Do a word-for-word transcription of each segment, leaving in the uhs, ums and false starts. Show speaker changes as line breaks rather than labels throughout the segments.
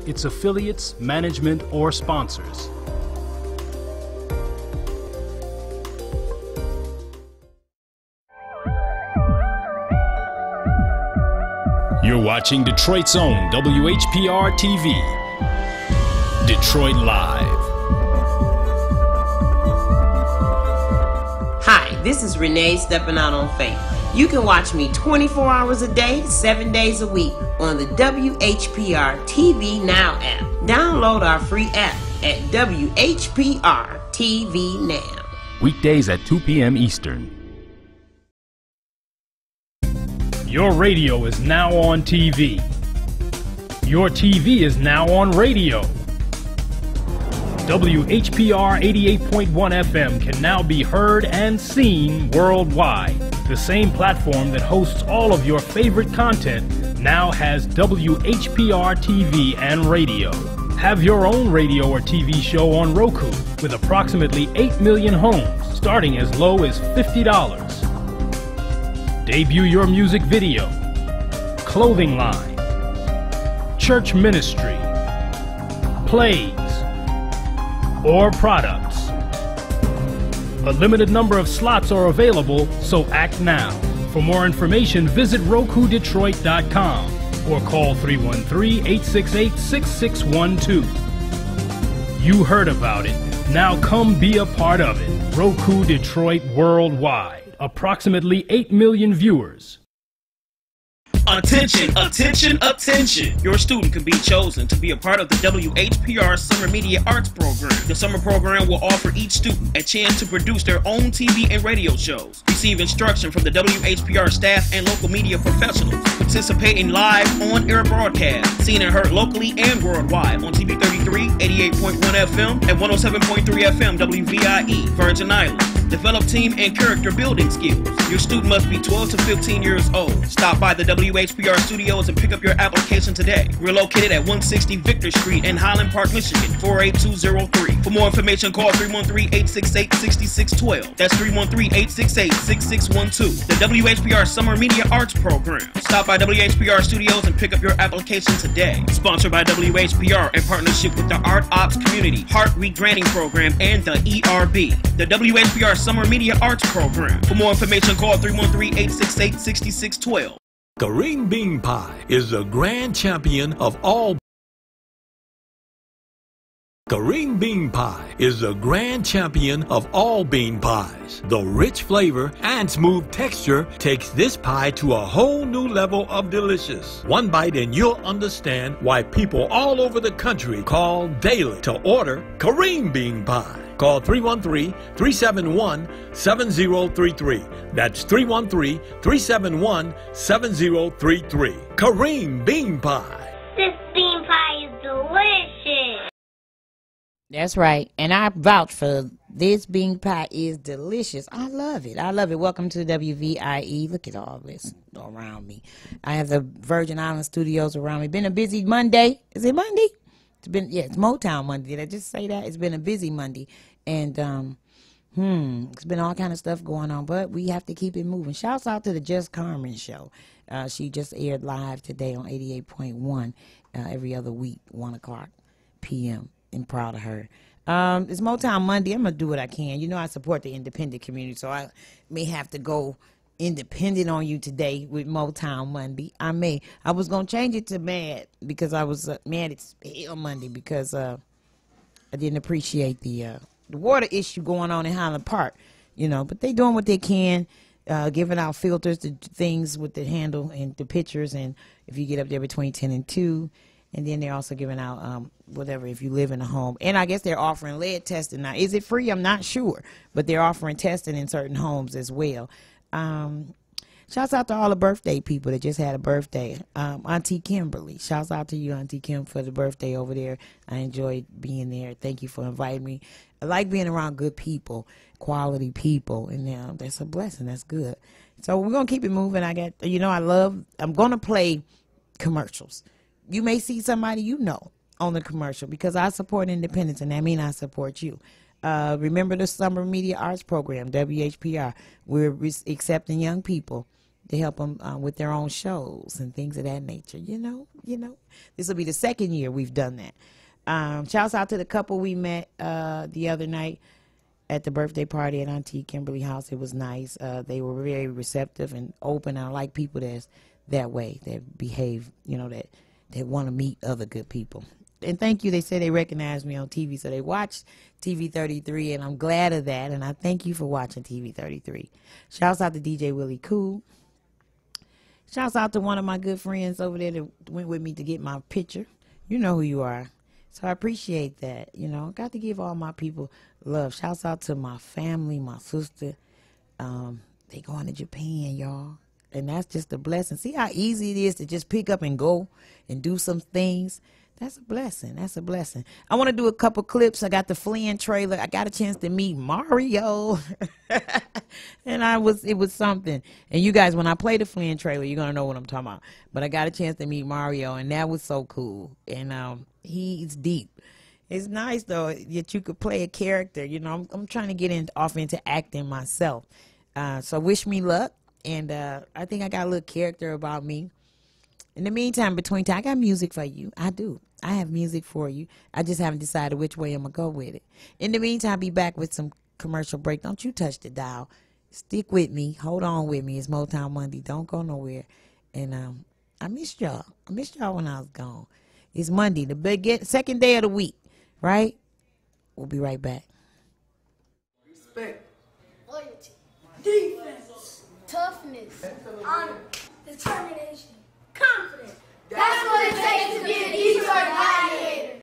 its affiliates, management, or sponsors. You're watching Detroit's own W H P R T V, Detroit Live.
Hi, this is Renee stepping out on faith. You can watch me twenty-four hours a day, seven days a week on the W H P R T V Now app. Download our free app at W H P R T V Now.
Weekdays at two p m Eastern. Your radio is now on T V. Your T V is now on radio. W H P R eighty-eight point one F M can now be heard and seen worldwide. The same platform that hosts all of your favorite content now has W H P R T V and radio. Have your own radio or T V show on Roku with approximately eight million homes, starting as low as fifty dollars. Debut your music video, clothing line, church ministry, plays, or products. A limited number of slots are available, so act now. For more information, visit Roku Detroit dot com or call three one three, eight six eight, six six one two. You heard about it. Now come be a part of it. Roku Detroit Worldwide. Approximately eight million viewers.
Attention, attention, attention! Your student can be chosen to be a part of the W H P R Summer Media Arts Program. The summer program will offer each student a chance to produce their own T V and radio shows, receive instruction from the W H P R staff and local media professionals, participate in live on-air broadcasts, seen and heard locally and worldwide on T V thirty-three, eighty-eight point one F M, and one oh seven point three F M W V I E, Virgin Islands. Develop team and character building skills. Your student must be twelve to fifteen years old. Stop by the W H P R studios and pick up your application today. We're located at one sixty Victor Street in Highland Park, Michigan, four eight two zero three. For more information, call three one three, eight six eight, six six one two. That's three one three, eight six eight, six six one two. The W H P R Summer Media Arts Program. Stop by W H P R studios and pick up your application today. Sponsored by W H P R in partnership with the Art Ops Community, Heart Regranting Program, and the E R B. The W H P R Summer Media Arts Program. For more information, call three one three, eight six eight, six six one two.
Green Bean Pie is the grand champion of all Green Bean Pie is the grand champion of all bean pies. The rich flavor and smooth texture takes this pie to a whole new level of delicious. One bite and you'll understand why people all over the country call daily to order Green Bean Pie. Call three one three, three seven one, seven zero three three. That's three one three, three seven one, seven zero three three. Kareem Bean Pie.
This bean pie is delicious.
That's right. And I vouch for this bean pie is delicious. I love it. I love it. Welcome to W V I E. Look at all this around me. I have the Virgin Islands studios around me. Been a busy Monday. Is it Monday? It's been, yeah, it's Motown Monday. Did I just say that? It's been a busy Monday. And, um, hmm, it's been all kind of stuff going on, but we have to keep it moving. Shouts out to the Just Carmen show. Uh, she just aired live today on eighty-eight point one uh, every other week, one o'clock p m And proud of her. Um, it's Motown Monday. I'm going to do what I can. You know, I support the independent community, so I may have to go independent on you today with Motown Monday. I may. I was going to change it to mad because I was uh, mad it's Hell Monday because uh, I didn't appreciate the uh, the water issue going on in Highland Park, you know, but they doing what they can, uh, giving out filters to things with the handle and the pictures, and if you get up there between ten and two, and then they're also giving out um, whatever if you live in a home. And I guess they're offering lead testing now. Is it free? I'm not sure, but they're offering testing in certain homes as well. Um, shouts out to all the birthday people that just had a birthday. Um, Auntie Kimberly, shouts out to you, Auntie Kim, for the birthday over there. I enjoyed being there. Thank you for inviting me. I like being around good people, quality people, and uh, that's a blessing. That's good. So we're going to keep it moving. I got, you know, I love, I'm going to play commercials. You may see somebody you know on the commercial because I support independence, and that means I support you. Uh, remember the Summer Media Arts Program, W H P R. We're accepting young people to help them uh, with their own shows and things of that nature. You know, you know, this will be the second year we've done that. Um, shouts out to the couple we met uh, the other night at the birthday party at Auntie Kimberly House. It was nice. Uh, they were very receptive and open. I like people that's that way, that behave, you know, that, that want to meet other good people. And thank you. They said they recognized me on T V, so they watched T V thirty-three, and I'm glad of that. And I thank you for watching T V thirty-three. Shouts out to D J Willie Cool. Shouts out to one of my good friends over there that went with me to get my picture. You know who you are. So I appreciate that. You know, got to give all my people love. Shouts out to my family, my sister. Um, they going to Japan, y'all. And that's just a blessing. See how easy it is to just pick up and go and do some things. That's a blessing. That's a blessing. I want to do a couple clips. I got the Flynn trailer. I got a chance to meet Mario. And I was, it was something. And you guys, when I play the Flynn trailer, you're going to know what I'm talking about. But I got a chance to meet Mario, and that was so cool. And um, he's deep. It's nice, though, that you could play a character. You know, I'm, I'm trying to get in, off into acting myself. Uh, so wish me luck. And uh, I think I got a little character about me. In the meantime, between time, I got music for you. I do. I have music for you. I just haven't decided which way I'm going to go with it. In the meantime, I'll be back with some commercial break. Don't you touch the dial. Stick with me. Hold on with me. It's Motown Monday. Don't go nowhere. And um, I missed y'all. I missed y'all when I was gone. It's Monday, the big, second day of the week, right? We'll be right back.
Respect. Loyalty. Defense. Toughness. Honor. Determination. Confidence. That's what it takes to be a Detroit Gladiator.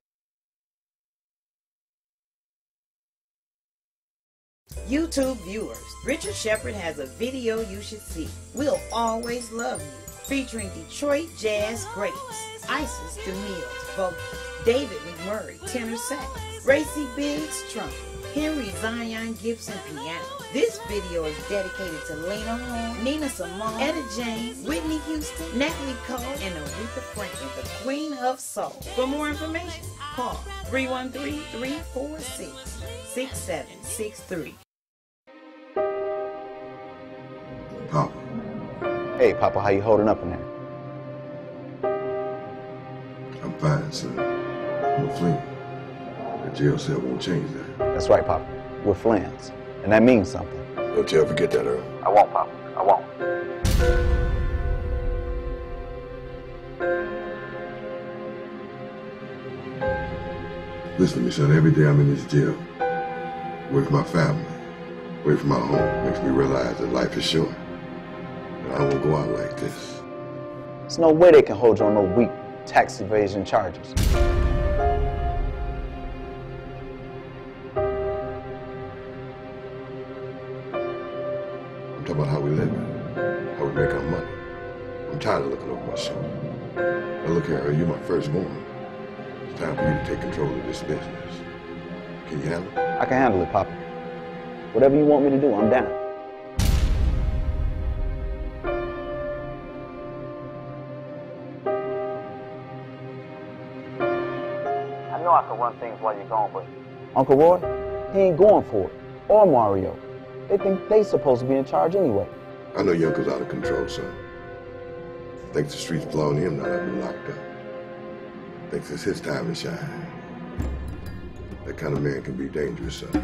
YouTube viewers, Richard Shepard has a video you should see. We'll always love you. Featuring Detroit jazz greats, Isis DeMille, vocal, David McMurray, tenor sax, Racy Biggs, trumpet, Henry Zion Gibson, piano. This video is dedicated to Lena Horne, Nina Simone, Etta James, Whitney Houston, Natalie Cole, and Aretha Franklin, the Queen of Soul. For more information, call three one three, three four six, six seven six three.
Papa. Hey, Papa, how you holding up in there?
I'm fine, son. I'm a Flynn. The jail cell won't change that.
That's right, Papa. We're Flynn's, and that means something.
Don't you ever forget that, Earl.
I won't, Papa. I won't.
Listen to me, son. Every day I'm in this jail, away from my family, away from my home, makes me realize that life is short. And I won't go out like this.
There's no way they can hold you on no weak tax evasion charges.
I'm talking about how we live, how we make our money. I'm tired of looking over my shoulder. Now look here, Earl, you're my firstborn. It's time for you to take control of this business. Can you handle it?
I can handle it, Papa. Whatever you want me to do, I'm down. I know I can run things while you're gone, but Uncle Roy, he ain't going for it. Or Mario. They think they supposed to be in charge anyway.
I know your uncle's out of control, son. Thinks the streets blowing him now that I've been locked up. Thinks it's his time to shine. That kind of man can be dangerous, son.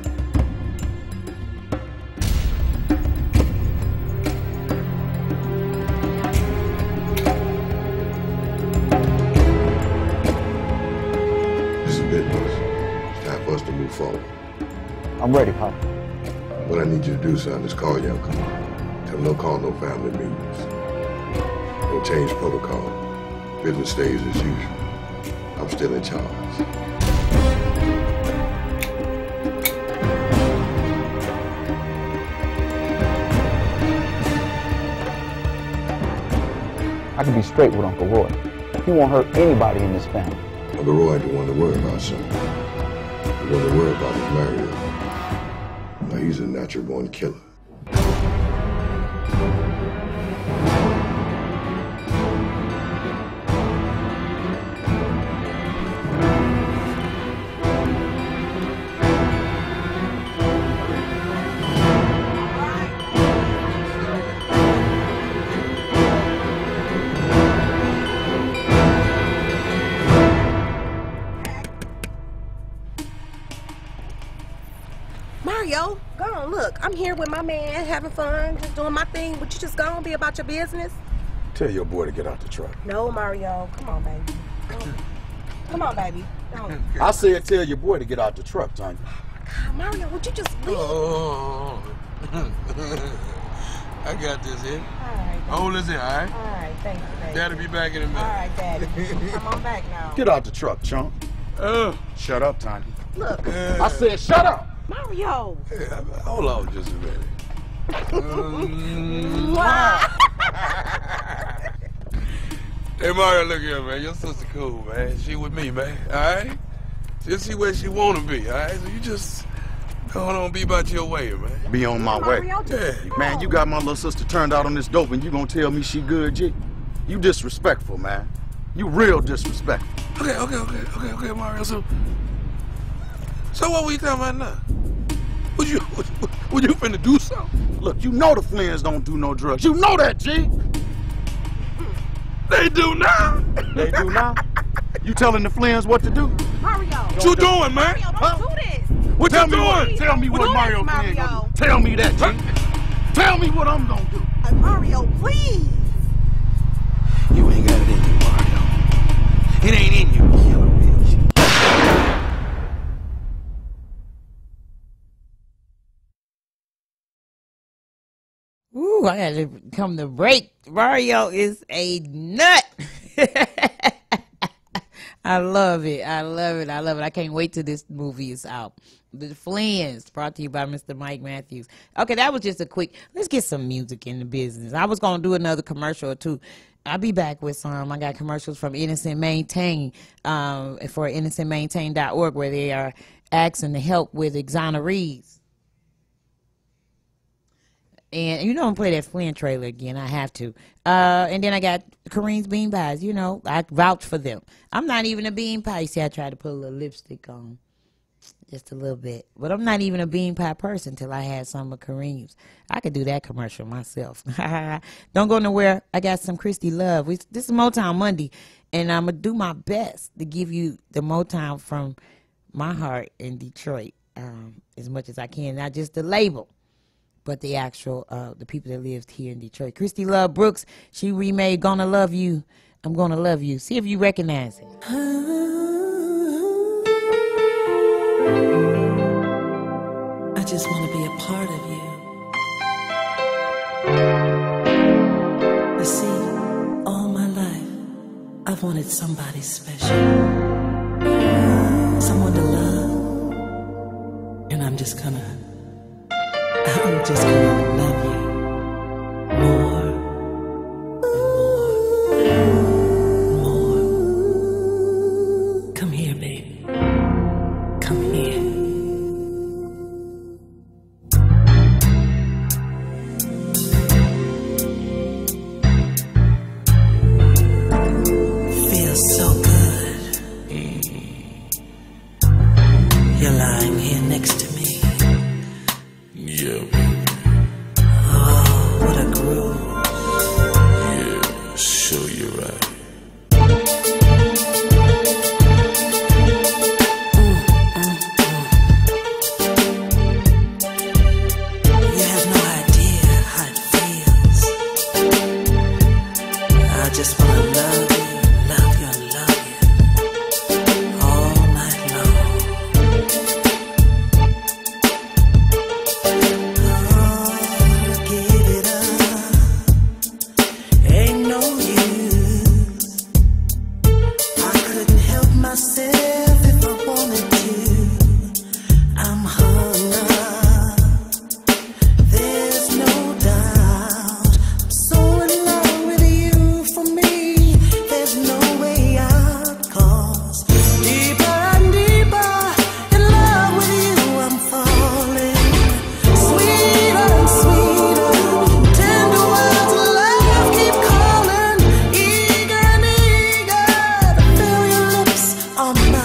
This is business. It's time for us to move forward.
I'm ready, Papa.
What I need you to do, son, is call your uncle. Tell him no call no family meetings. No change protocol. Business stays as usual. I'm still in charge.
I can be straight with Uncle Roy. He won't hurt anybody in this family.
Uncle Roy ain't the one to worry about, son. The one to worry about is Mario. Now, he's a natural-born killer.
Mario, go on, look. I'm here with my man, having fun, just doing my thing. But you just go on, be about your business.
Tell your boy to get out the truck.
No, Mario. Come on, baby. Come on, Come on baby. No.
I said tell your boy to get out the truck, Tanya.
God, Mario, would you just leave?
Oh, I got this here.
All right, baby.
Hold this here, all right?
All right, thank you, baby.
Daddy be back in a minute.
All right, Daddy. Come on back now.
Get out the truck, chump.
Uh,
shut up, Tanya.
Look.
Uh,
I said shut up.
Mario.
Hey, hold on just a minute. um, Hey, Mario, look here, man. Your sister cool, man. She with me, man. All right? Just see where she want to be, all right? So you just go on, be about your way, man.
Be on my way.
Yeah.
Man, you got my little sister turned out on this dope and you gonna tell me she good, G? You disrespectful, man. You real disrespectful.
Okay, okay, okay, okay, okay, Mario. So, so what we talking about now? Would you, would, would you finna do something?
Look, you know the Flynns don't do no drugs. You know that, G?
They do now.
They do now? You telling the Flynns what to do?
Mario.
What you doing, man?
Mario, don't
huh?
do this.
What
tell
you
me
doing?
What, tell me what
do
Mario
this,
Flynn
Mario.
gonna do. Tell me that, G. Tell me what I'm gonna do.
Uh, Mario, please.
You ain't got it in you, Mario. It ain't in you.
Ooh, I had to come to break. Mario is a nut. I love it. I love it. I love it. I can't wait till this movie is out. The Flynns, brought to you by Mister Mike Matthews. Okay, that was just a quick, let's get some music in the business. I was going to do another commercial or two. I'll be back with some. I got commercials from Innocent Maintain, um, for innocent maintain dot org, where they are asking to help with exonerees. And you know I'm play that Flynn trailer again. I have to. Uh, and then I got Kareem's bean pies. You know, I vouch for them. I'm not even a bean pie. See, I tried to put a little lipstick on, just a little bit. But I'm not even a bean pie person till I had some of Kareem's. I could do that commercial myself. Don't go nowhere. I got some Christy Love. We, this is Motown Monday, and I'm gonna do my best to give you the Motown from my heart in Detroit, um, as much as I can. Not just the label, but the actual, uh, the people that lived here in Detroit. Christy Love Brooks, she remade Gonna Love You, I'm Gonna Love You. See if you recognize it.
I just want to be a part of you. You see, all my life, I've wanted somebody special. Someone to love. And I'm just gonna I'm just gonna love you more and more, more. Come here, baby. Come here. Feels so good. You're lying here next to me.
Yeah.
Oh, what a groove.
Yeah, sure you're right.
Mm, mm, mm. You have no idea how it feels. I just want to love you, love you, and love you all night long. Myself if I wanted to. I'm hung up. There's no doubt. I'm so in love with you. For me, there's no way out. 'Cause deeper and deeper in love with you, I'm falling. Sweeter and sweeter, tender words of love keep calling. Eager and eager to feel your lips on my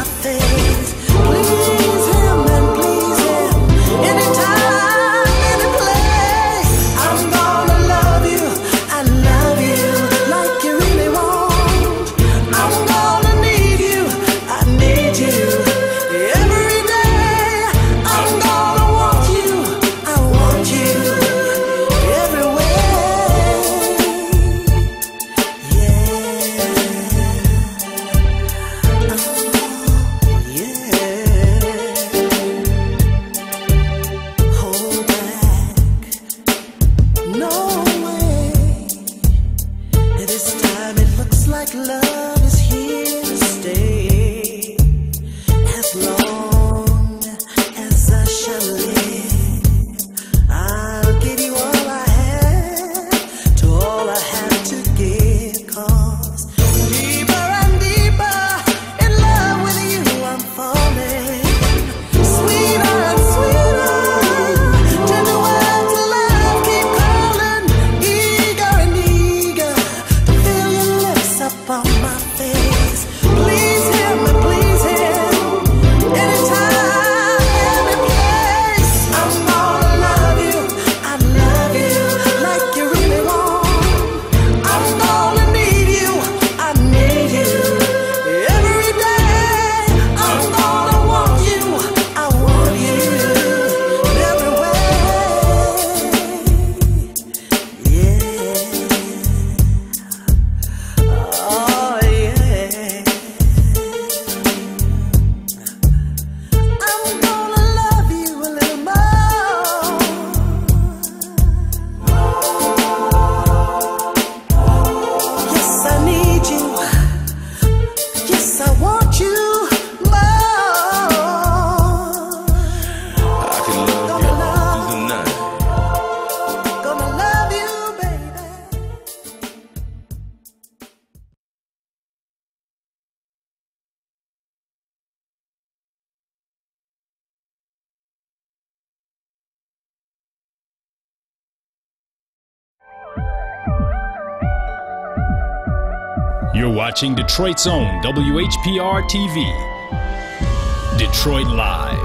You're watching Detroit's own W H P R T V, Detroit Live.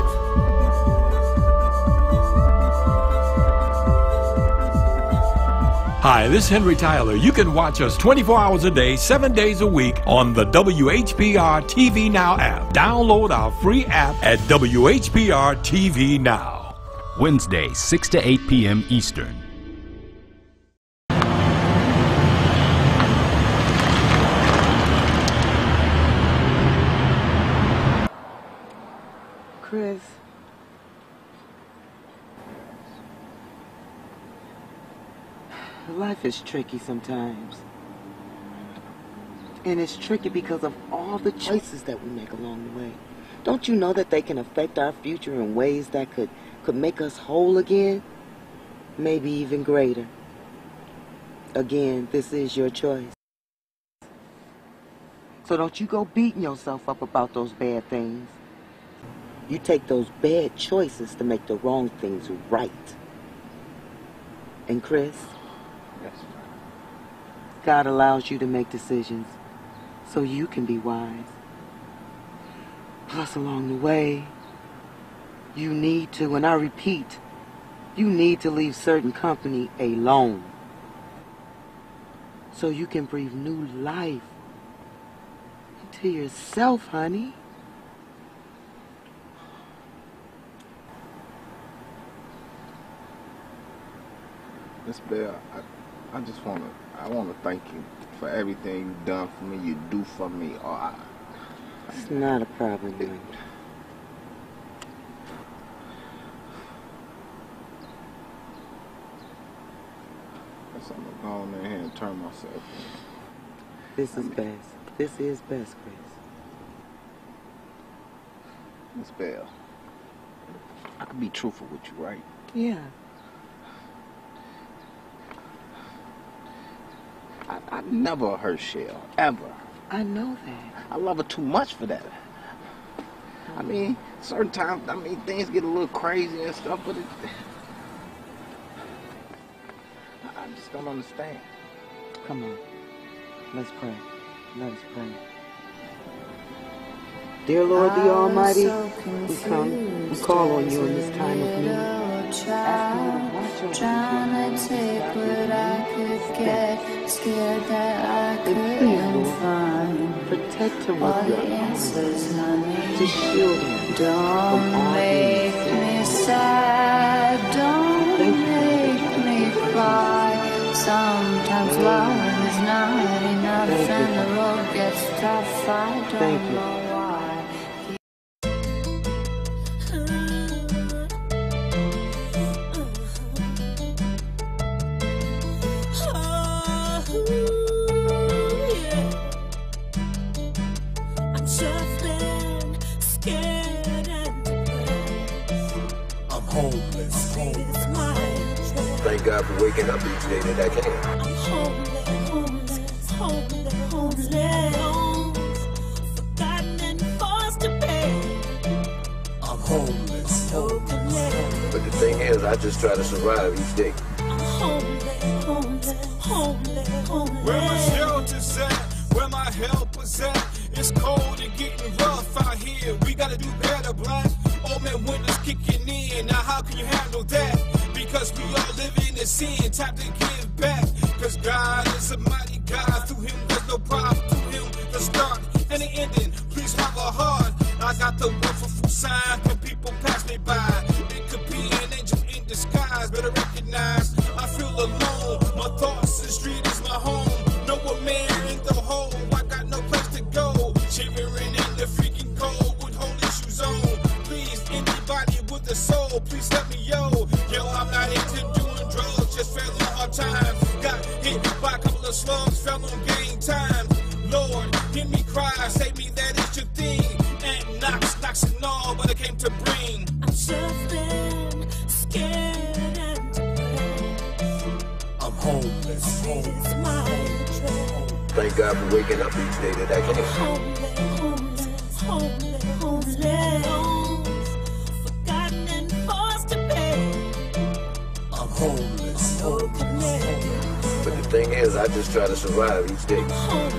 Hi, this is Henry Tyler. You can watch us twenty-four hours a day, seven days a week on the W H P R T V Now app. Download our free app at W H P R T V Now.
Wednesday, six to eight p m Eastern.
Chris. Life is tricky sometimes. And it's tricky because of all the choices that we make along the way. Don't you know that they can affect our future in ways that could, could make us whole again? Maybe even greater. Again, this is your choice. So don't you go beating yourself up about those bad things. You take those bad choices to make the wrong things right. And Chris,
yes,
God allows you to make decisions so you can be wise. Plus, along the way, you need to, and I repeat, you need to leave certain company alone so you can breathe new life into yourself, honey.
Miss Bell, I, I just want to, I want to thank you for everything you've done for me, you do for me. Or I,
it's not a problem, man.
Guess I'm gonna go in here and turn myself in.
This is best. This is best, Chris.
Miss Bell, I can be truthful with you, right?
Yeah.
I, I never hurt Shell, ever.
I know that.
I love her too much for that. I mean, certain times, I mean, things get a little crazy and stuff, but it, I, I just don't understand.
Come on. Let's pray. Let us pray. Dear Lord, the Almighty, we come, we call on you in this time of need.
Trying to take what I could get, scared that I couldn't find.
Protect him
all
with
the
your
answers, honey.
To shield him.
Don't make me sad. Don't make me cry. Sometimes love is not enough, and the road gets tough. I don't know why.
Thank God for waking up each day that I can.
I'm homeless, homeless, homeless, homeless, forgotten and forced to pay.
I'm homeless. homeless. But the thing is, I just try to survive each day.
I'm homeless, homeless, homeless, homeless.
Where my shelter's at, where my help is at. It's cold and getting rough out here. We gotta do better, black. Old man winter's kicking in. Now how can you handle that? Because we all live in the sin, time to give back. Cause God is a mighty God. Through him there's no problem. Through him the start and the ending. Please have a heart. I got the wonderful sign when people pass me by. It could be an angel in disguise. Better recognize I feel alone. My thoughts, the street is my home. No one man in the hole. I got no place to go. Shivering in the freaking cold with holy shoes on. Please, anybody with a soul, please help me, yo. Yo, I'm not into doing drugs, just fell on hard times. Got hit by a couple of slugs, fell on game time. Lord, hear me cry, save me, that is your thing. And knocks, knocks and all, but I came to bring.
I'm suffering, scared and depressed.
I'm homeless.
This is my dread.
Thank God for waking up each day that I can.
Homeless, homeless, homeless, homeless, homeless, forgotten and forced to pay.
I'm homeless. But the thing is, I just try to survive each day.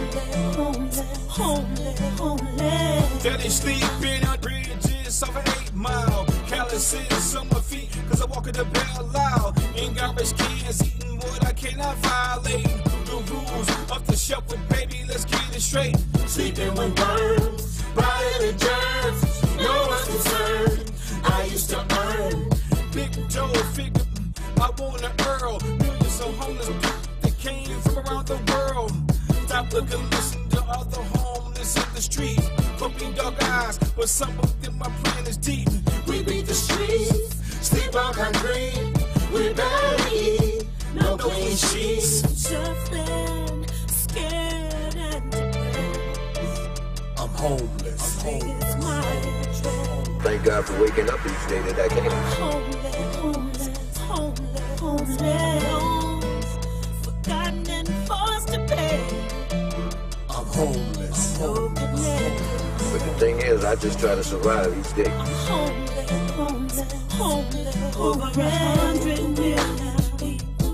Daddy sleeping on bridges over eight mile. Calluses on my feet, cause I walk in the bell loud. In garbage cans, eating what I cannot violate. The rules of the shelf with baby, let's get it straight. Sleeping with worms, riding the germs, no one's concerned. I used to earn big Joe figure. I want an Earl, millions of homeless people that came from around the world. Stop looking, listen to other homeless in the street. Puppy dog eyes, but some of them my plan is deep. We beat the streets, sleep on concrete. We barely eat, no clean sheets.
Shuffling, scared and depressed.
I'm homeless.
I'm homeless.
Thank God for waking up each day that I can.
Homeless, homeless, homeless, homeless. Forgotten and forced to pay.
I'm homeless. But the thing is, I just try to survive each day.
Homeless, homeless, homeless. Over a hundred million people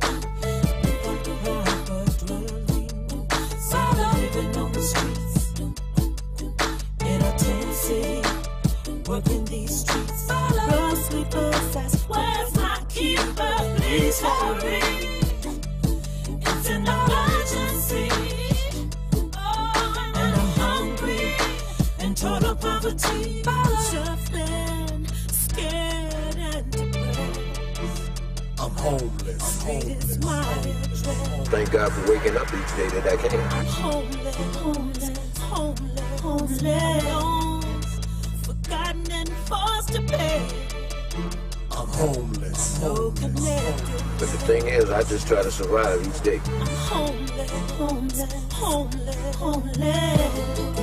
living on the streets in a tent city, working these streets. Road sleepers, that's where's my keeper? Please hurry. It's an emergency. Total poverty, shuffling, scared and depressed.
I'm homeless.
Homeless.
Thank God for waking up each day that I can.
Homeless, homeless, homeless, homeless. Forgotten and forced to pay.
I'm homeless.
So connected.
But the thing is, I just try to survive each day.
Homeless, homeless, homeless, homeless.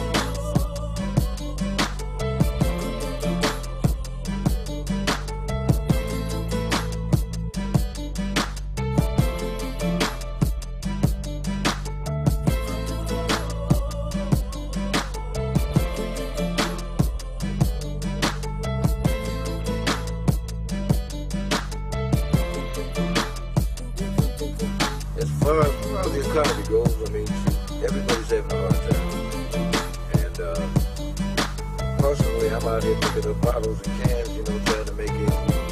As far as the economy goes, I mean, everybody's having a hard time. And uh, personally, I'm out here picking up bottles and cans, you know, trying to make it.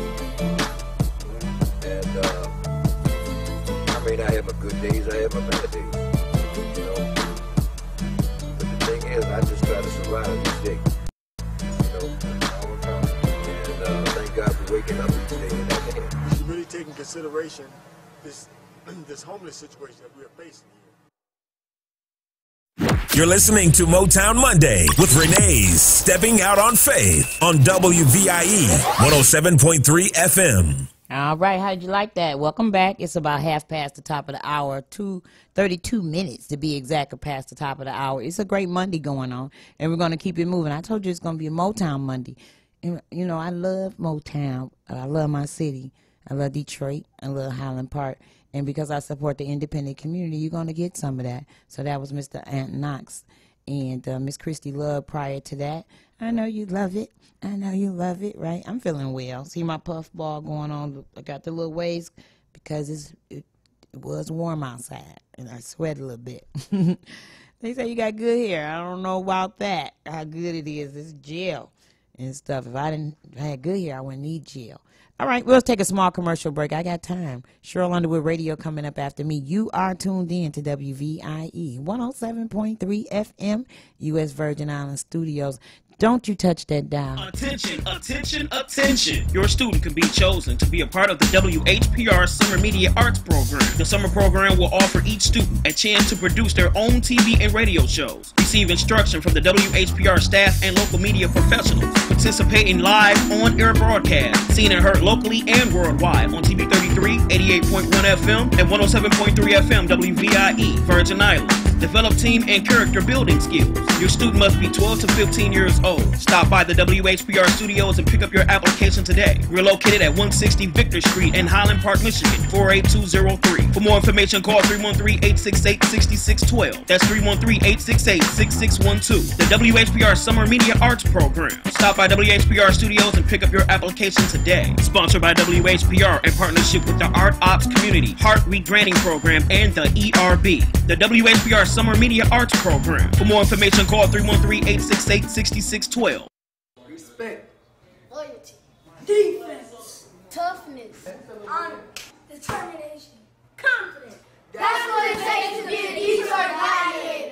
And uh, I mean, I have my good days, I have my bad days, you know. But the thing is, I just try to survive each day, you know, all the time. And uh, thank God for waking up each day that I can.
We should really take in consideration this this homeless situation that we are facing here.
You're listening to Motown Monday with Renee's Stepping Out on Faith on W V I E one oh seven point three F M.
All right, how'd you like that? Welcome back. It's about half past the top of the hour, two thirty-two minutes to be exact, or past the top of the hour. It's a great Monday going on, and we're going to keep it moving. I told you it's going to be a Motown Monday. And, you know, I love Motown. I love my city. I love Detroit. I love Highland Park. And because I support the independent community, you're going to get some of that. So that was Mister Ant Knox and uh, Miss Christy Love prior to that. I know you love it. I know you love it, right? I'm feeling well. See my puff ball going on. I got the little waves because it's, it, it was warm outside, and I sweat a little bit. They say you got good hair. I don't know about that, how good it is. It's gel and stuff. If I didn't if I had good hair, I wouldn't need gel. All right, we'll take a small commercial break. I got time. Cheryl Underwood Radio coming up after me. You are tuned in to W V I E one oh seven point three F M, U S Virgin Islands Studios. Don't you touch that dial.
Attention, attention, attention. Your student can be chosen to be a part of the W H P R Summer Media Arts Program. The summer program will offer each student a chance to produce their own T V and radio shows, receive instruction from the W H P R staff and local media professionals, participate in live on-air broadcasts, seen and heard locally and worldwide on T V thirty-three, eighty-eight point one F M, and one oh seven point three F M W V I E, Virgin Islands. develop team and character building skills. Your student must be twelve to fifteen years old. Stop by the W H P R studios and pick up your application today. We're located at one sixty Victor Street in Highland Park, Michigan, four eight two zero three. For more information, call three one three, eight six eight, six six one two. That's three one three, eight six eight, six six one two. The W H P R Summer Media Arts Program. Stop by W H P R studios and pick up your application today. Sponsored by W H P R in partnership with the Art Ops Community, Heart Rebranding Program, and the E R B. The W H P R Summer Media Arts Program. For more information, call three one three, eight six eight, six six one two.
Respect. Loyalty. Defense. Toughness. Honor. Determination. Confidence. That's what it takes to be a Detroit Gladiator.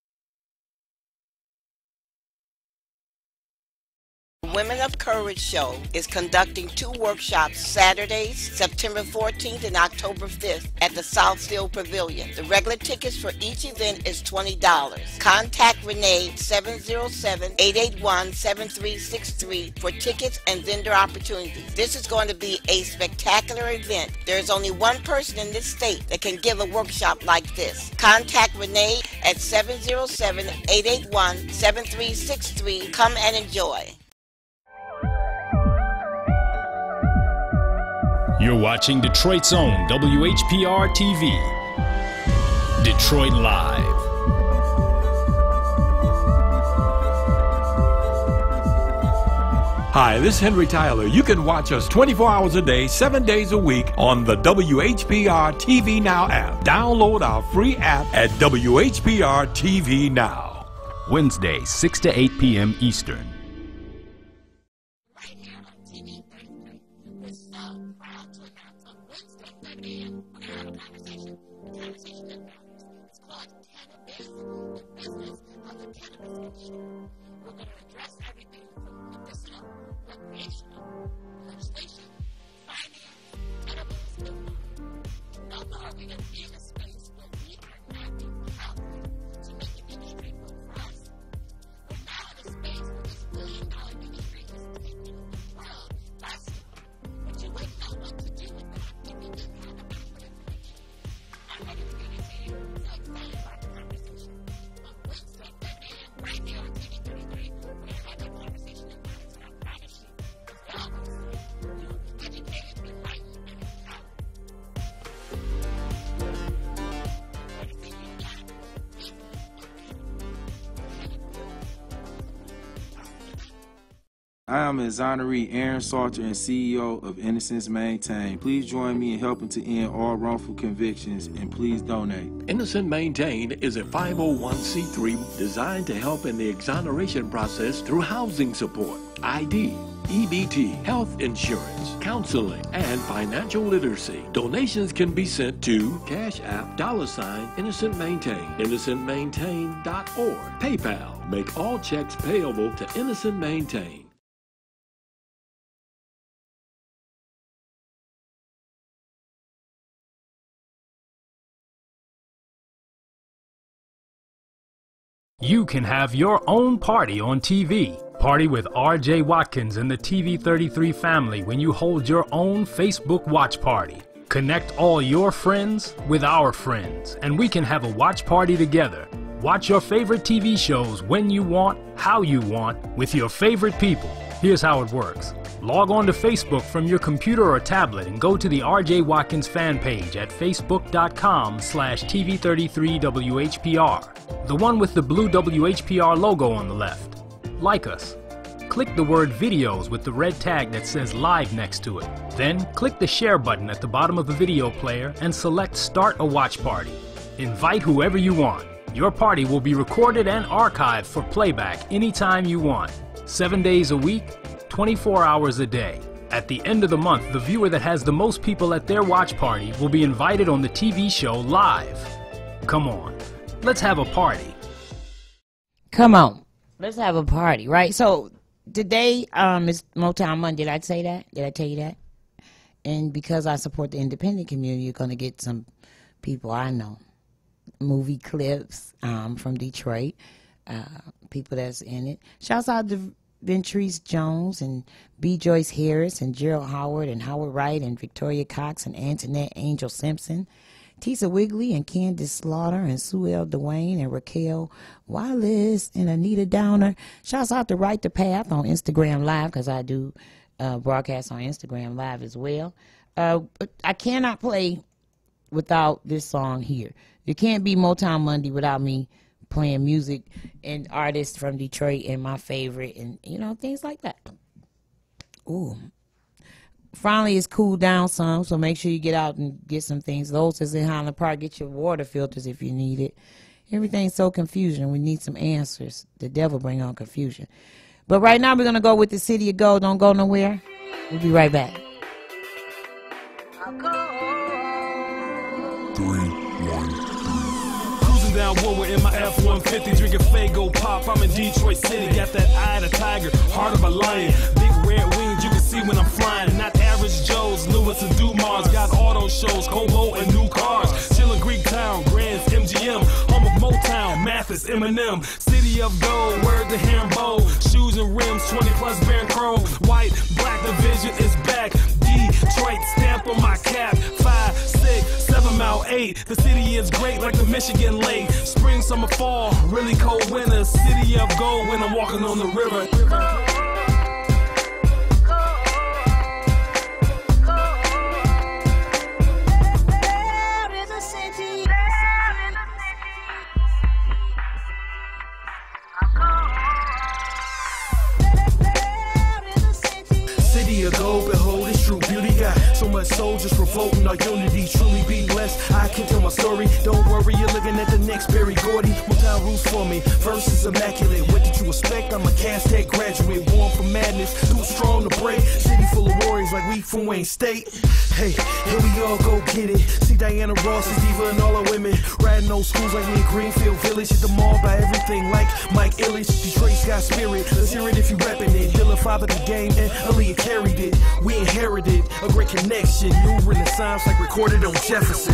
Women of Courage Show is conducting two workshops Saturdays, September fourteenth and October fifth at the Southfield Pavilion. The regular tickets for each event is twenty dollars. Contact Renee seven zero seven, eight eight one, seven three six three for tickets and vendor opportunities. This is going to be a spectacular event. There is only one person in this state that can give a workshop like this. Contact Renee at seven zero seven, eight eight one, seven three six three. Come and enjoy.
You're watching Detroit's own W H P R T V, Detroit Live.
Hi, this is Henry Tyler. You can watch us twenty-four hours a day, seven days a week on the W H P R T V Now app. Download our free app at W H P R T V Now.
Wednesday, six to eight p m Eastern.
I am exoneree Aaron Salter and C E O of Innocence Maintained. Please join me in helping to end all wrongful convictions and please donate.
Innocent Maintained is a five oh one c three designed to help in the exoneration process through housing support, I D, E B T, health insurance, counseling, and financial literacy. Donations can be sent to Cash App, dollar sign, Innocent Maintained, innocent maintained dot org, PayPal. Make all checks payable to Innocent Maintained.
You can have your own party on T V. Party with R J Watkins and the T V thirty-three family when you hold your own Facebook watch party. Connect all your friends with our friends, and we can have a watch party together. Watch your favorite T V shows when you want, how you want, with your favorite people. Here's how it works. Log on to Facebook from your computer or tablet and go to the R J Watkins fan page at facebook.com slash TV33WHPR, the one with the blue W H P R logo on the left. Like us. Click the word videos with the red tag that says live next to it. Then click the share button at the bottom of the video player and select start a watch party. Invite whoever you want. Your party will be recorded and archived for playback anytime you want. Seven days a week, twenty-four hours a day. At the end of the month, the viewer that has the most people at their watch party will be invited on the T V show live. Come on, let's have a party.
Come on, let's have a party, right? So today um, is Motown Monday. Did I say that? Did I tell you that? And because I support the independent community, you're going to get some people I know. Movie clips um, from Detroit, uh, people that's in it. Shouts out to Ventrice Jones and B. Joyce Harris and Gerald Howard and Howard Wright and Victoria Cox and Antoinette Angel Simpson, Tisa Wigley and Candace Slaughter and Sue L. Dwayne and Raquel Wallace and Anita Downer. Shouts out to Right the Path on Instagram Live, because I do uh, broadcast on Instagram Live as well. Uh, I cannot play without this song here. It can't be Motown Monday without me playing music and artists from Detroit and my favorite and, you know, things like that. Ooh. Finally, it's cooled down some, so make sure you get out and get some things. Those is in Highland Park. Get your water filters if you need it. Everything's so confusion. We need some answers. The devil bring on confusion. But right now, we're going to go with the City of Gold. Don't go nowhere. We'll be right back.
Three, one. Down Woodward in my F one fifty, drinking Faygo Pop. I'm in Detroit City, got that eye of a tiger, heart of a lion, big red wings you can see when I'm flying. Not average Joe's, Lewis and Dumars, got auto shows, Kobo and new cars. Chillin' Greek Town, Grants, M G M, home of Motown, Mathis, Eminem, City of Gold, word to Hambo, shoes and rims, twenty plus bearing chrome, white, black division is back. Detroit stamp on my cap, five, six, seven mile eight. The city is great like the Michigan Lake. Spring, summer, fall, really cold winter. City of gold when I'm walking on the river. City of gold, behold its true beauty. Got so much soldiers revolting our unity. Truly be blessed, I can tell my story. Don't worry, you're looking at the next Barry Gordy. Motown rules for me, verses immaculate. What did you expect? I'm a Cass Tech graduate, born from madness, too strong to break. City full of warriors like we from Wayne State. Hey, here we all go get it. See Diana Ross is diva and all our women. Riding old schools like me in Greenfield Village. Hit the mall, buy everything like Mike Illich. Detroit's got spirit, let's hear it if you reppin' it. Dilla fathered the game and Aaliyah carried it. We inherited a great connection. New renaissance like recorded on Jefferson.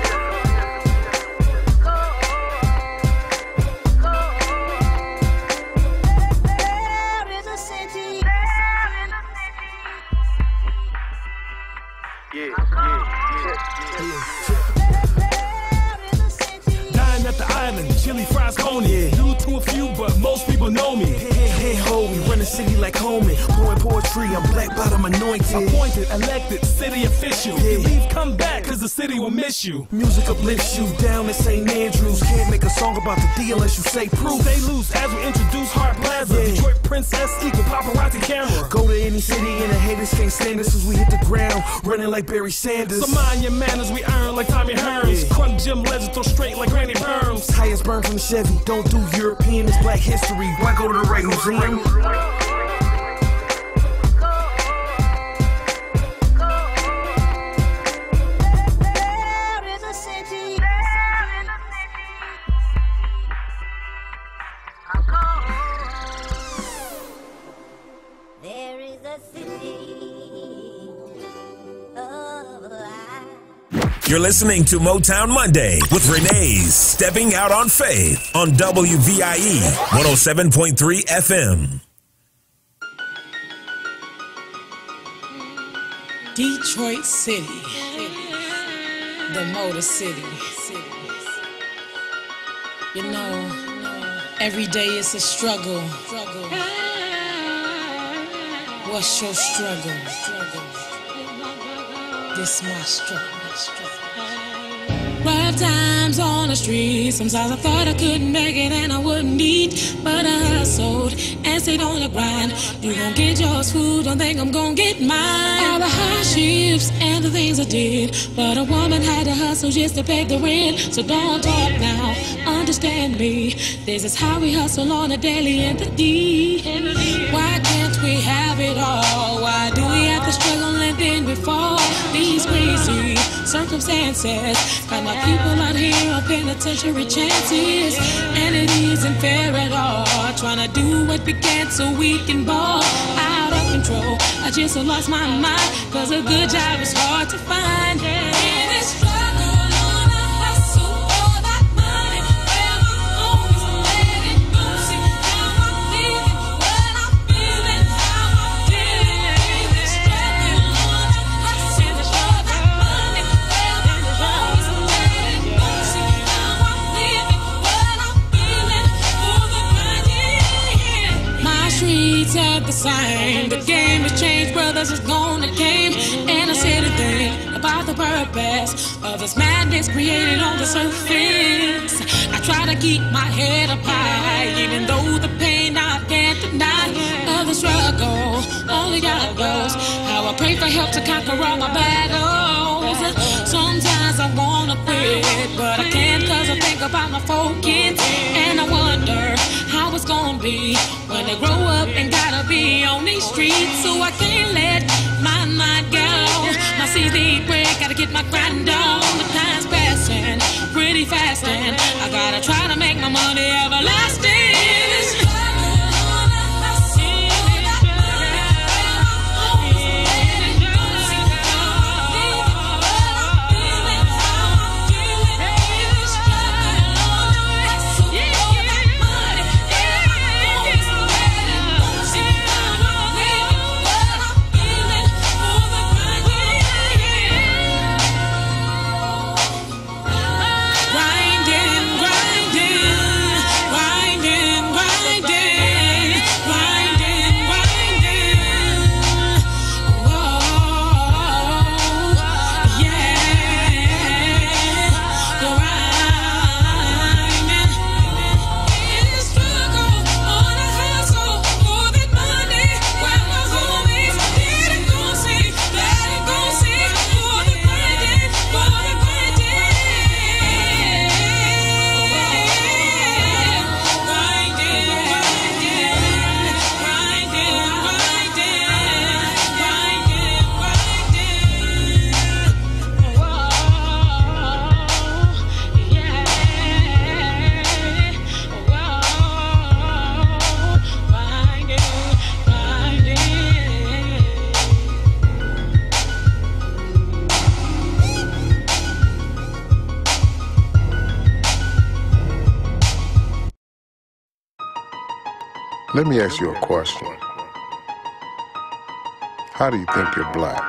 Yeah, yeah, yeah, yeah. Dying at the island, chili fries coney. Yeah. New to a few, but most people know me. Hey, ho, we run the city like homie. Pouring poetry, I'm black bottom anointed. Appointed, elected, city official. Yeah. You leave, come back, cause the city will miss you. Music uplifts you down in Saint Andrews. Can't make a song about the D unless you say proof. Stay loose as we introduce Hart Plaza. Yeah. Detroit Princess equal paparazzi camera. Go to any city and the haters can't stand us as we hit the ground, running like Barry Sanders. So mind your manners, we earn like Tommy Hearns. Yeah. Crunk Jim Legend, throw straight like Granny Burns. Highest burn from the Chevy, don't do European, it's black history. Why go to the right museum?
You're listening to Motown Monday with Renee's Stepping Out on Faith on W V I E one oh seven point three F M.
Detroit City, the Motor City. You know, every day it's a struggle. What's your struggle? This my struggle. Rough times on the street. Sometimes I thought I couldn't make it and I wouldn't eat, but I hustled and stayed on the grind. You gon' get yours food, don't think I'm gon' get mine. All the hardships and the things I did, but a woman had to hustle just to pay the rent. So don't talk now, understand me. This is how we hustle on a daily and the D. Why can't we have it all? Why do we have to struggle and then we fall? These crazy circumstances got my people out here on penitentiary chances, and it isn't fair at all. Trying to do what we can so we can ball out of control. I just lost my mind, cause a good job is hard to find. In this struggle on a hustle for that money, where my homies let it go. See how I'm feeling, what I'm feeling, how I'm feeling. In this struggle on a hustle for that money, where my homies let it go. sign. The game has changed, brothers, it's gone and came. And I said a thing about the purpose of this madness created on the surface. I try to keep my head up high, even though the pain I can't deny. Of the struggle, only God knows how I pray for help to conquer all my battles. Sometimes I wanna quit, but I can't, cause I think about my four kids. And I wonder how it's gonna be when they grow up and gotta be on these streets. So I can't let my mind go. My C D break, gotta get my grind on. The time's passing pretty fast, and I gotta try to make my money everlasting.
Let me ask you a question. How do you think you're black?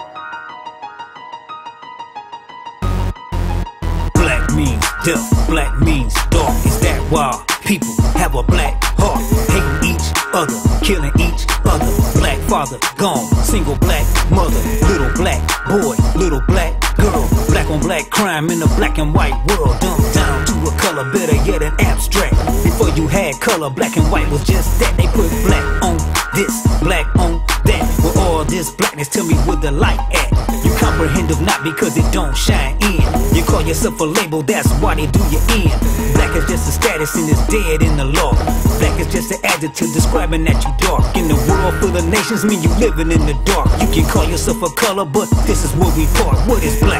Black means death, black means dark. Is that why people have a black heart? Hating each other, killing each other. Black father gone, single black mother. Little black boy, little black girl. Black on black crime in a black and white world. Dumbed down to a color, better yet an abstract. Before you had color, black and white was just that. They put black on this, black on that. With all this blackness, tell me where the light at. You comprehend of not because it don't shine in. You call yourself a label, that's why they do you in. Black is just a status and it's dead in the law. Black is just an adjective describing that you dark. In the world full of nations, mean you living in the dark. You can call yourself a color, but this is where we part. What is black?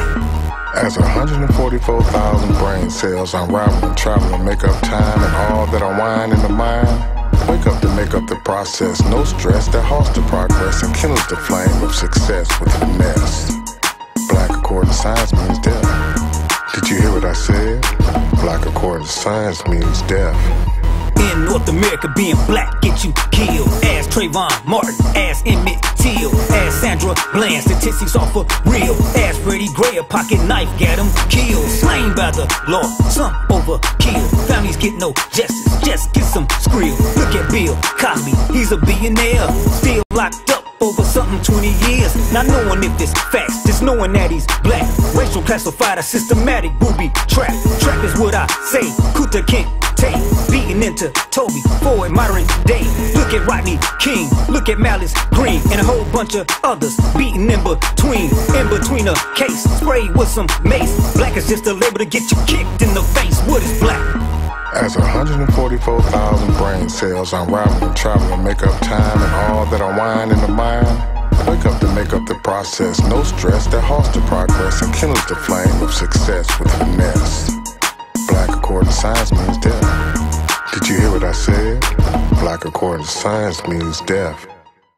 As one hundred forty-four thousand brain cells unravel and travel and make up time and all that unwind in the mind, wake up to make up the process. No stress that halts the progress and kindles the flame of success with finesse. Black according to science means death. Did you hear what I said? Black according to science means death.
In North America, being black get you killed. Ask Trayvon Martin, ask Emmett Till, ask Sandra Bland, statistics are for real. Ask Freddie Gray, a pocket knife got him killed. Slain by the law, some overkill. Families get no justice, just get some skrill. Look at Bill Cosby, he's a billionaire, still locked up over something twenty years. Not knowing if it's facts, just knowing that he's black. Racial classified, a systematic booby trap. Trap is what I say, Kuta Kent Tate, beating into Toby, Ford, modern day. Look at Rodney King, look at Malice Green, and a whole bunch of others beating in between. In between a case, sprayed with some mace. Black is just a label to get you kicked in the face. What is black?
As one hundred forty-four thousand brain cells unravel and travel and make up time and all that unwind in the mind, wake up to make up the process. No stress that halts the progress and kindles the flame of success with finesse. Black according to science means death. Did you hear what I said? Black according to science means death.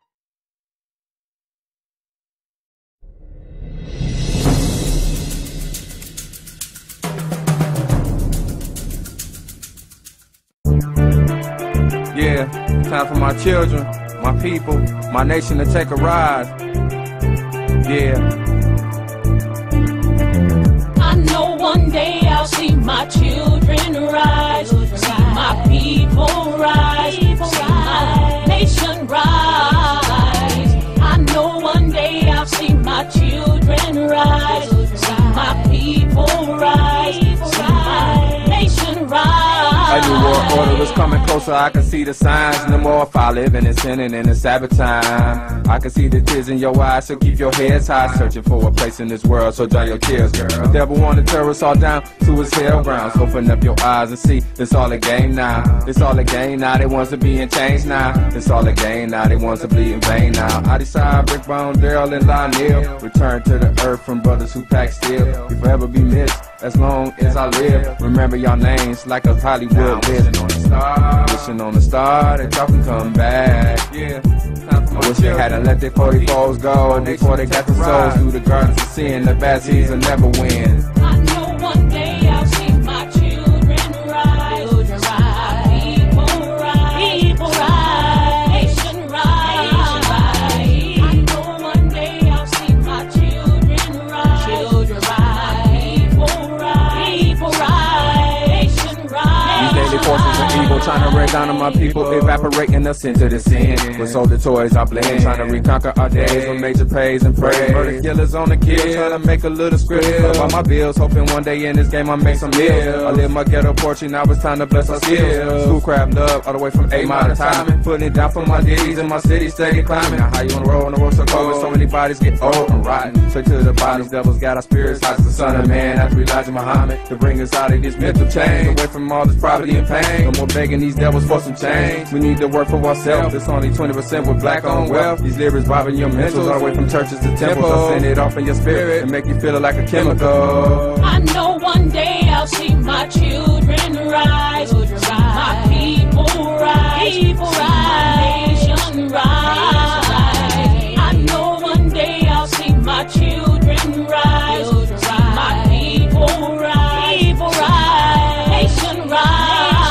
Yeah, time for my children, my people, my nation to take a ride. Yeah.
I know one day I'll see my children rise, see my people rise, see my nation rise.
it's coming closer, I can see the signs. No more if I live in the sinning and the Sabbath time. I can see the tears in your eyes, so keep your heads high. Searching for a place in this world, so dry your tears, girl. The devil wanna tear us all down to his hell grounds. Open up your eyes and see, it's all a game now. It's all a game now, they wants to be in chains now. It's all a game now, they wants to bleed in vain now. I decide, Brickbone, Daryl, and Lionel return to the earth from brothers who pack steel. You forever be missed as long as I live. Remember your names like a Hollywood list. Wishing on the star, wishing on the star that y'all can come back. Yeah. I wish they hadn't let their forty-fours go before they got the souls through the gardens of sin. The bad seeds will never win.
I know one day I'll see my children rise. Children rise. People rise. People rise. Nation rise. Nation rise. I know one day I'll see my children rise. Children rise. People rise. People rise. Nation rise.
These daily forces of evil trying to rain down on my people, evaporating us into the sin. With sold the toys I blame, trying to reconquer our days with major praise and praise. Murder killers on the kill, trying to make a little script up all my bills, hoping one day in this game I make some meals. I live my ghetto portrait, now it's time to bless our skills. Schoolcraft love, all the way from eight mile to timing, putting it down for my D's in my city, steady climbing. Now how you on the road, on the road so cold, so many bodies get old and rotten. Straight to the bodies, devils got our spirits, hot as the son of man, after Elijah Muhammad, to bring us out of this mental chain, away from all this poverty and pain. No more begging these devils for some change. We need to work for ourselves. It's only twenty percent with black owned wealth. These lyrics robbing your mentals, all the way from churches to temples. I send it off in your spirit and make you feel it like a chemical.
I know one day I'll see my children rise. Children rise. My people rise. People rise. Nation rise. I know one day I'll see my children rise. Children rise. My people rise. People rise. Nation rise.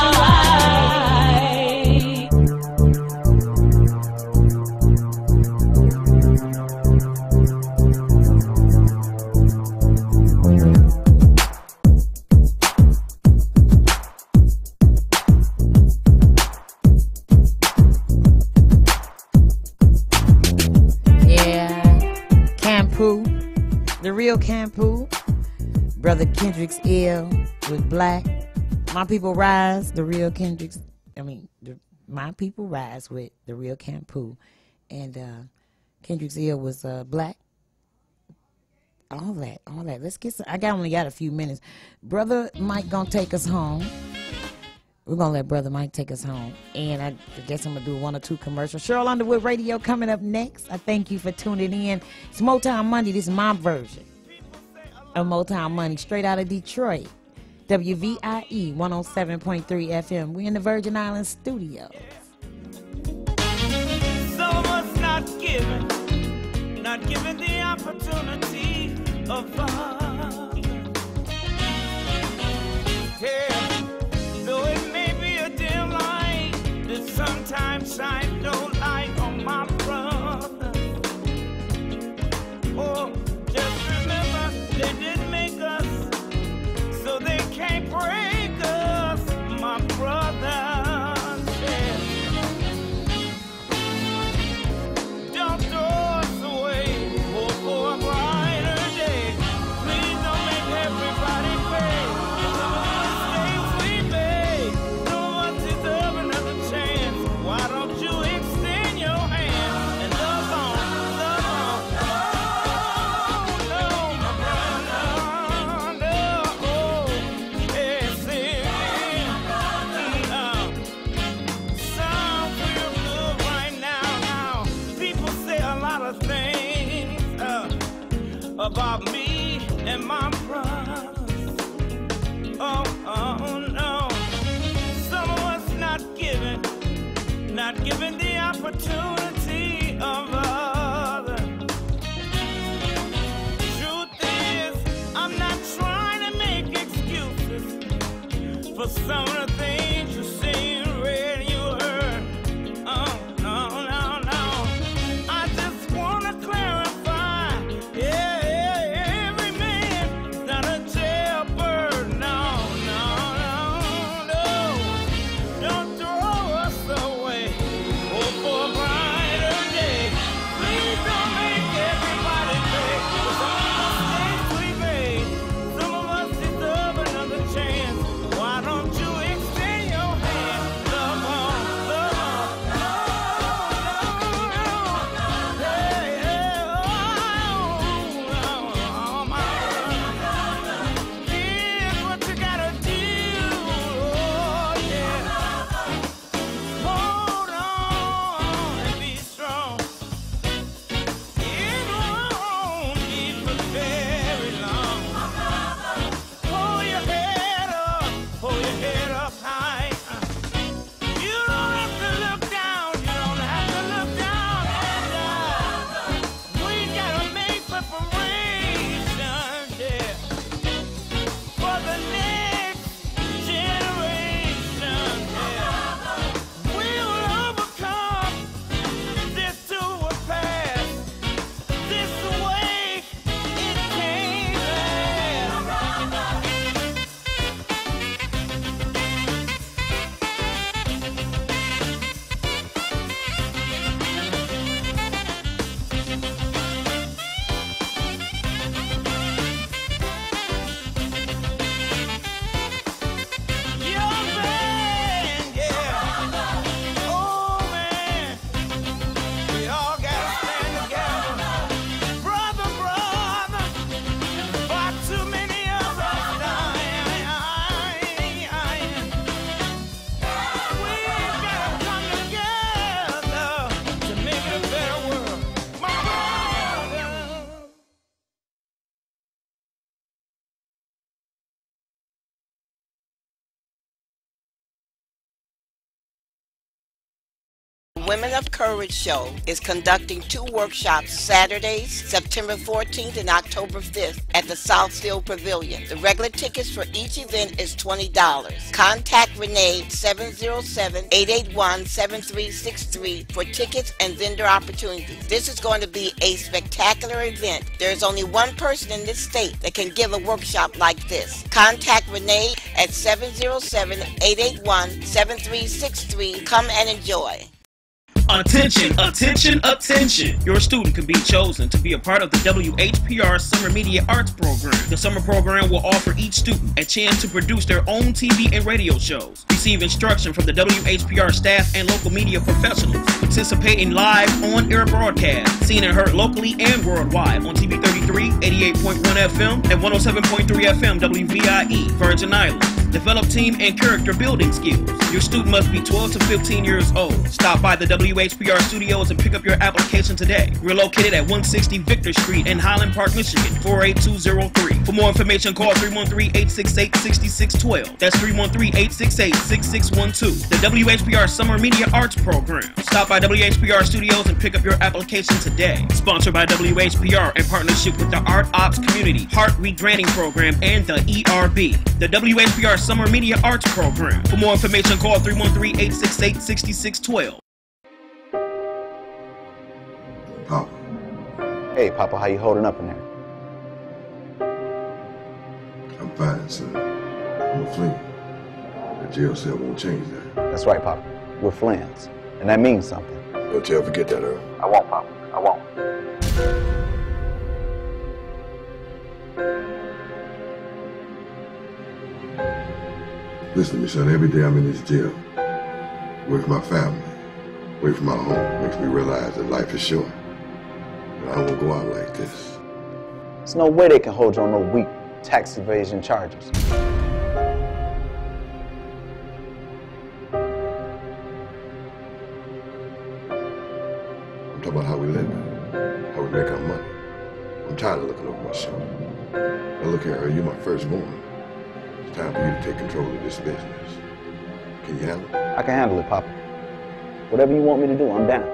The real Campu, Brother Kendrick's ill with Black. My people rise, the real Kendrick's, I mean, the, my people rise with the real Campu. And uh, Kendrick's ill was uh, Black. All that, all that. Let's get some, I got only got a few minutes. Brother Mike gonna take us home. We're going to let Brother Mike take us home. And I guess I'm going to do one or two commercials. Cheryl Underwood Radio coming up next. I thank you for tuning in. It's Motown Monday. This is my version of Motown Monday, straight out of Detroit. W V I E one oh seven point three F M. We're in the Virgin Islands studios.
Some of us not given, not given the opportunity of love. Yeah. Though it may be a dim light that sometimes shine no light on my brother. Oh, just remember they didn't make us, so they can't break us, my brothers. Yeah. Don't throw us away for, for a brighter day. Please don't make everybody pay. Why don't you extend your hand and love on, love on? Oh, no, my brother, no, oh, yes, it is. Sound real good right now, now. People say a lot of things uh, about me and my brothers. Oh, oh, no. Some of us not giving. Not given the opportunity of others. Truth is, I'm not trying to make excuses for some of the things you see and read and you heard. Oh, no, no, no. I just want to clarify, yeah, yeah, every man's not a jailbird. No, no, no, no. Don't throw us away. Oh, for a brighter
Women of Courage show is conducting two workshops Saturdays, September fourteenth and October fifth at the Southfield Pavilion. The regular tickets for each event is twenty dollars. Contact Renee seven zero seven, eight eight one, seven three six three for tickets and vendor opportunities. This is going to be a spectacular event. There is only one person in this state that can give a workshop like this. Contact Renee at seven zero seven, eight eight one, seven three six three. Come and enjoy.
Attention, attention, attention! Your student can be chosen to be a part of the W H P R Summer Media Arts Program. The summer program will offer each student a chance to produce their own T V and radio shows, receive instruction from the W H P R staff and local media professionals, participate in live on-air broadcasts, seen and heard locally and worldwide on T V thirty-three, eighty-eight point one F M, and one oh seven point three F M W V I E, Virgin Islands. Develop team and character building skills. Your student must be twelve to fifteen years old. Stop by the W H P R studios and pick up your application today. We're located at one sixty Victor Street in Highland Park, Michigan, four eight two zero three. For more information, call three one three, eight six eight, six six one two. That's three one three, eight six eight, six six one two. The W H P R Summer Media Arts Program. Stop by W H P R studios and pick up your application today. Sponsored by W H P R in partnership with the Art Ops Community, Heart Regranting Program, and the E R B. The W H P R Summer Media Arts Program. For more information, call three one three, eight six eight, six six one two.
Papa. Hey, Papa, how you holding up in there?
I'm fine, son. I'm a Flynn. The jail cell won't change that.
That's right, Papa. We're Flynn's, and that means something.
Don't you ever forget that, Earl.
I won't, Papa. I won't.
Listen to me, son. Every day I'm in this jail, away from my family, away from my home, makes me realize that life is short. And I don't want to go out like this.
There's no way they can hold you on no weak tax evasion charges.
I'm talking about how we live, how we make our money. I'm tired of looking over my shoulder. Now look here, Earl, you're my firstborn. It's time for you to take control of this business. Can you handle it?
I can handle it, Papa. Whatever you want me to do, I'm down.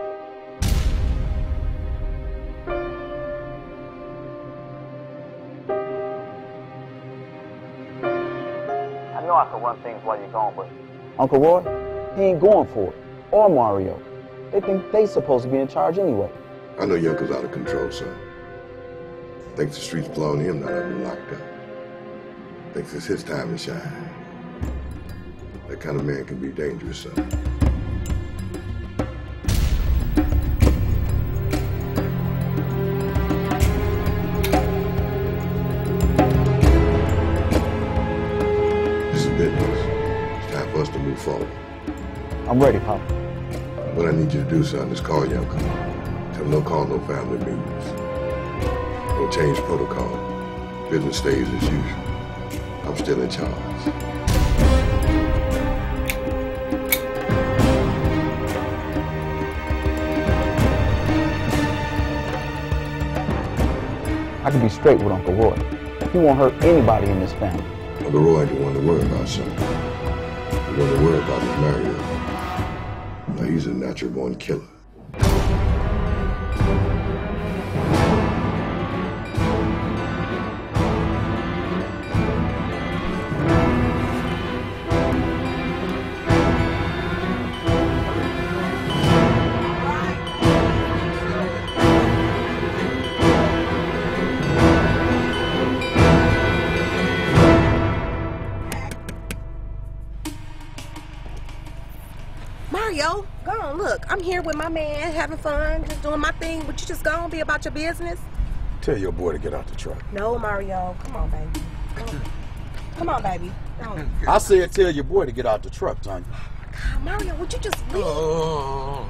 I know I can run things while you're gone, but Uncle Roy, he ain't going for it. Or Mario. They think they supposed to be in charge anyway.
I know your uncle's out of control, son. Thinks the streets belong to him now that I've been locked up. Thinks it's his time to shine. That kind of man can be dangerous, son. This is business. It's time for us to move forward.
I'm ready, Papa.
What I need you to do, son, is call your uncle. Tell him don't call no family meetings. Don't change protocol. Business stays as usual. I'm still in charge.
I can be straight with Uncle Roy. He won't hurt anybody in this family.
Uncle Roy ain't the one to worry about, son. The one to worry about is Mario. Now, he's a natural-born killer.
Mario, go on, look. I'm here with my man, having fun, just doing my thing, but you just go on, be about your business.
Tell your boy to get out the truck.
No, Mario. Come on, baby. Come on, Come on baby. Don't.
I said tell your boy to get out the truck, Tanya.
God, Mario, would you just leave?
Oh,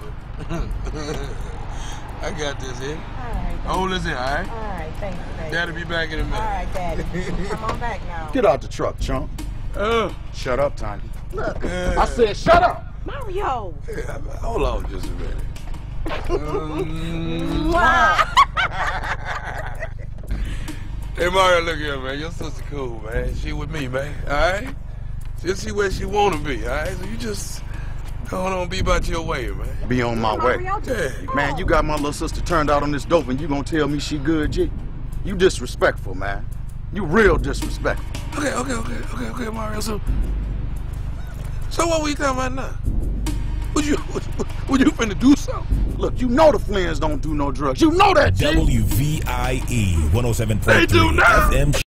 I got this here.
All right.
Hold this in, all right?
All right, thank you, baby.
Daddy be back in a minute.
All right, Daddy. Come on back now.
Get out the truck, chump. Uh, shut up, Tanya.
Look.
Uh, I said shut up.
Mario.
Yeah, hold on just a minute. um, hey, Mario, look here, man. Your sister cool, man. She with me, man. All right? She'll see where she want to be, all right? So you just Hold on, be about your way, man.
Be on my way.
Yeah.
Man, you got my little sister turned out on this dope and you gonna tell me she good, G? You disrespectful, man. You real disrespectful.
Okay, okay, okay, okay, okay, Mario. So, so what we talking about now? Would you, would, would you finna do something?
Look, you know the Flins don't do no drugs. You know that, G.
W V I E one oh seven point three
They do now.
F M.